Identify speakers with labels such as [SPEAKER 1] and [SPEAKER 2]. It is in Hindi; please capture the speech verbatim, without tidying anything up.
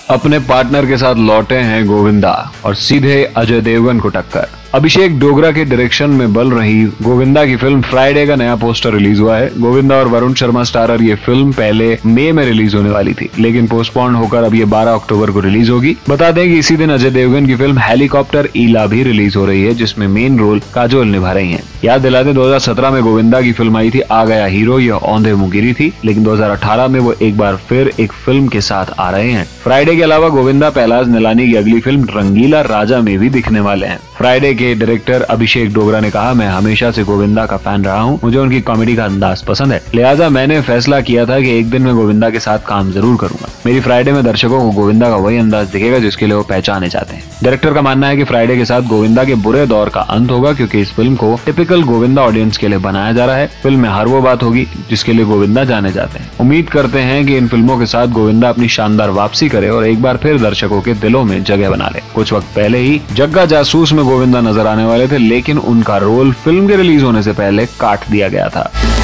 [SPEAKER 1] अपने पार्टनर के साथ लौटे हैं गोविंदा और सीधे अजय देवगन को टक्कर। अभिषेक डोगरा के डायरेक्शन में बन रही गोविंदा की फिल्म फ्राइडे का नया पोस्टर रिलीज हुआ है। गोविंदा और वरुण शर्मा स्टारर ये फिल्म पहले मई में रिलीज होने वाली थी, लेकिन पोस्टपोन होकर अब ये बारह अक्टूबर को रिलीज होगी। बता दें कि इसी दिन अजय देवगन की फिल्म हेलीकॉप्टर ईला भी रिलीज हो रही है, जिसमें मेन रोल काजोल निभा रही है। याद दिला दें, दो हजार सत्रह में गोविंदा की फिल्म आई थी आ गया हीरो, यह औंधे मुंगेरी थी, लेकिन दो हजार अठारह में वो एक बार फिर एक फिल्म के साथ आ रहे हैं। फ्राइडे के अलावा गोविंदा पहलाज निलानी की अगली फिल्म रंगीला राजा में भी दिखने वाले हैं। फ्राइडे के डायरेक्टर अभिषेक डोगरा ने कहा, मैं हमेशा से गोविंदा का फैन रहा हूँ, मुझे उनकी कॉमेडी का अंदाज पसंद है, लिहाजा मैंने फैसला किया था कि एक दिन मैं गोविंदा के साथ काम जरूर करूंगा। मेरी फ्राइडे में दर्शकों को गोविंदा का वही अंदाज दिखेगा जिसके लिए वो पहचाने जाते हैं। डायरेक्टर का मानना है कि फ्राइडे के साथ गोविंदा के बुरे दौर का अंत होगा, क्योंकि इस फिल्म को टिपिकल गोविंदा ऑडियंस के लिए बनाया जा रहा है। फिल्म में हर वो बात होगी जिसके लिए गोविंदा जाने जाते हैं। उम्मीद करते हैं कि इन फिल्मों के साथ गोविंदा अपनी शानदार वापसी करे और एक बार फिर दर्शकों के दिलों में जगह बना ले। कुछ वक्त पहले ही जग्गा जासूस में गोविंदा नजर आने वाले थे, लेकिन उनका रोल फिल्म के रिलीज होने से पहले काट दिया गया था।